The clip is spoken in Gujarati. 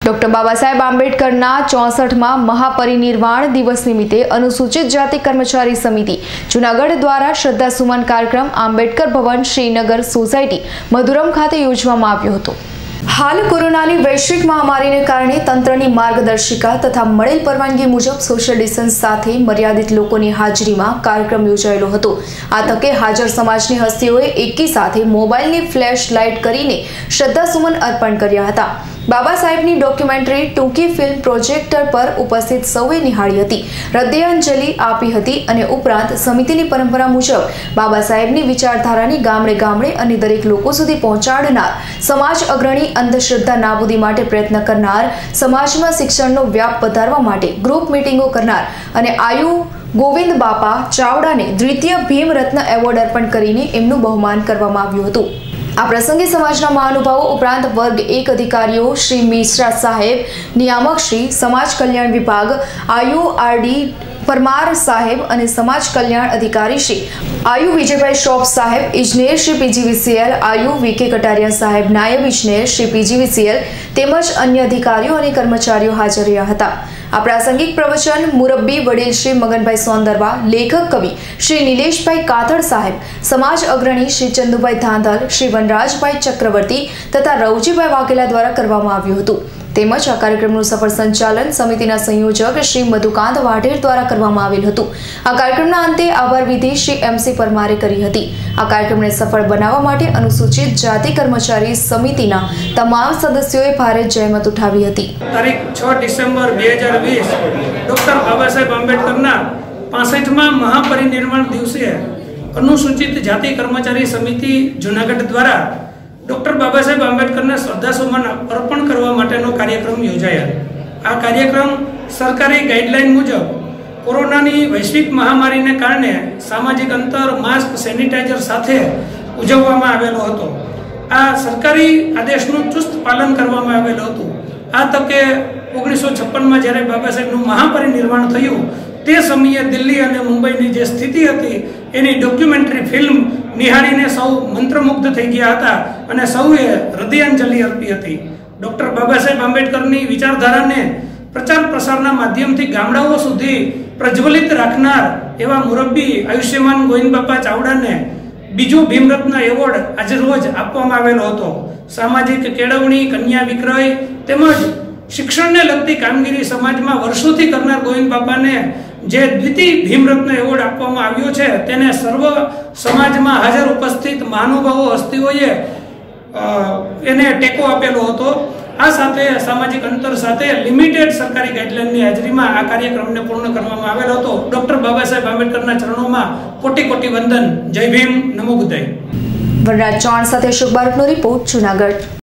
ડોક્ટર બાબા સાહેબ આંબેડકરના 64મા મહાપરિનિર્વાણ દિવસ નિમિત્તે અનુસૂચિત જાતિ કર્મચારી સમિતિ જૂનાગઢ દ્વારા શ્રદ્ધાસુમન કાર્યક્રમ આંબેડકર ભવન શ્રીનગર સોસાયટી મધુરમ ખાતે યોજવામાં આવ્યો હતો। હાલ કોરોનાની વૈશ્વિક મહામારીને કારણે તંત્રની માર્ગદર્શિકા તથા મળેલ પરવાનગી મુજબ સોશિયલ ડિસ્ટન્સ સાથે મર્યાદિત લોકોની હાજરીમાં કાર્યક્રમ યોજાયેલો હતો। આ તકે હાજર સમાજની હસ્તીઓએ એકી સાથે મોબાઈલની ફ્લેશ લાઇટ કરીને શ્રદ્ધાસુમન અર્પણ કર્યા હતા। બાબા સાહેબની ડોક્યુમેન્ટરી ટૂંકી ફિલ્મ પ્રોજેક્ટર પર ઉપસ્થિત સૌએ નિહાળી હતી, હૃદયાંજલિ આપી હતી અને ઉપરાંત સમિતિની પરંપરા મુજબ બાબા સાહેબની વિચારધારાની ગામડે ગામડે અને દરેક લોકો સુધી પહોંચાડનાર, સમાજ અગ્રણી, અંધશ્રદ્ધા નાબૂદી માટે પ્રયત્ન કરનાર, સમાજમાં શિક્ષણનો વ્યાપ વધારવા માટે ગ્રુપ મીટિંગો કરનાર અને આયુ ગોવિંદ બાપા ચાવડાને દ્વિતીય ભીમ રત્ન એવોર્ડ અર્પણ કરીને એમનું બહુમાન કરવામાં આવ્યું હતું। આ પ્રસંગે સમાજના મહાનુભાવો ઉપરાંત વર્ગ 1 અધિકારીઓ શ્રી મિશ્રા સાહેબ, નિયામક શ્રી, સમાજ કલ્યાણ વિભાગ, આયુઆરડી પરમાર સાહેબ અને સમાજ કલ્યાણ અધિકારી શ્રી આયુ વિજયભાઈ શોપ સાહેબ, ઇજનેર શ્રી પીજીવીસીએલ આયુ વીકે કટારિયા સાહેબ, નાયબ ઇજનેર શ્રી પીજીવીસીએલ તેમજ અન્ય અધિકારીઓ અને કર્મચારીઓ હાજર રહ્યા હતા। આ પ્રાસંગિક પ્રવચન મુરબ્બી વડીલ શ્રી મગનભાઈ સોંદરવા, લેખક કવિ શ્રી નિલેશભાઈ કાથડ સાહેબ, સમાજ અગ્રણી શ્રી ચંદુભાઈ ધાંધલ, શ્રી વનરાજભાઈ ચક્રવર્તી તથા રવજીભાઈ વાઘેલા દ્વારા કરવામાં આવ્યું હતું। તેમજ આ કાર્યક્રમનું સફળ સંચાલન સમિતિના સંયોજક શ્રી મધુકાંત વાઢેર દ્વારા કરવામાં આવેલ હતું। આ કાર્યક્રમના અંતે આભાર વિધિ શ્રી એમસી પરમારે કરી હતી। આ કાર્યક્રમને સફળ બનાવવા માટે અનુસૂચિત જાતિ કર્મચારી સમિતિના તમામ સદસ્યોએ ભારે જહેમત ઉઠાવી હતી। તારીખ 6 ડિસેમ્બર 2020 ડોક્ટર બાબા સાહેબ આંબેડકરના 65મા મહાપરિનિર્વાણ દિવસે અનુસૂચિત જાતિ કર્મચારી સમિતિ જૂનાગઢ દ્વારા ડોક્ટર બાબા સાહેબ આંબેડકરને શ્રદ્ધાસુમન અર્પણ કરવા માટેનો કાર્યક્રમ યોજાયા। આ કાર્યક્રમ સરકારી ગાઈડલાઈન મુજબ કોરોનાની વૈશ્વિક મહામારીને કારણે સામાજિક અંતર, માસ્ક, સેનિટાઈઝર સાથે ઉજવવામાં આવેલો હતો। આ સરકારી આદેશનું ચુસ્ત પાલન કરવામાં આવેલું હતું। આ તકે 1956માં જ્યારે બાબા સાહેબનું મહાપરિનિર્વાણ થયું તે સમયે દિલ્હી અને મુંબઈની જે સ્થિતિ હતી એની ડોક્યુમેન્ટરી ફિલ્મ નિહાળીને સૌ મંત્રમુગ્ધ થઈ ગયા હતા અને સૌએ હૃદયાંજલિ અર્પી હતી। ડોક્ટર બાબા સાહેબ આંબેડકરની વિચારધારાને પ્રચાર પ્રસારના માધ્યમથી ગામડાઓ સુધી પ્રજ્વલિત રાખનાર એવા મુરબ્બી આયુષ્યમાન ગોવિંદ બાપા ચાવડાને બીજો ભીમરત્ન એવોર્ડ આજે રોજ આપવામાં આવેલો હતો। સામાજિક કેળવણી, કન્યા વિક્રય તેમજ શિક્ષણને લગતી કામગીરી સમાજમાં વર્ષોથી કરનાર ગોવિંદ બાપાને જે દ્વિતીય ભીમરત્ન એવોર્ડ આપવામાં આવ્યો છે તેને સર્વ સમાજમાં હાજર ઉપસ્થિત મહાનુભાવો હસ્તીઓએ એને ટેકો આપેલો હતો। આ સાથે સામાજિક અંતર સાથે લિમિટેડ સરકારી ગાઈડલાઈનની હાજરીમાં આ કાર્યક્રમને પૂર્ણ કરવામાં આવેલો હતો। ડોક્ટર બાબા સાહેબ આંબેડકરના ચરણોમાં કોટી કોટી વંદન। જય ભીમ, નમો બુદ્ધાય। વનરાજ ચૌહાણ સાથે અશોક બારોટનો રિપોર્ટ, જૂનાગઢ।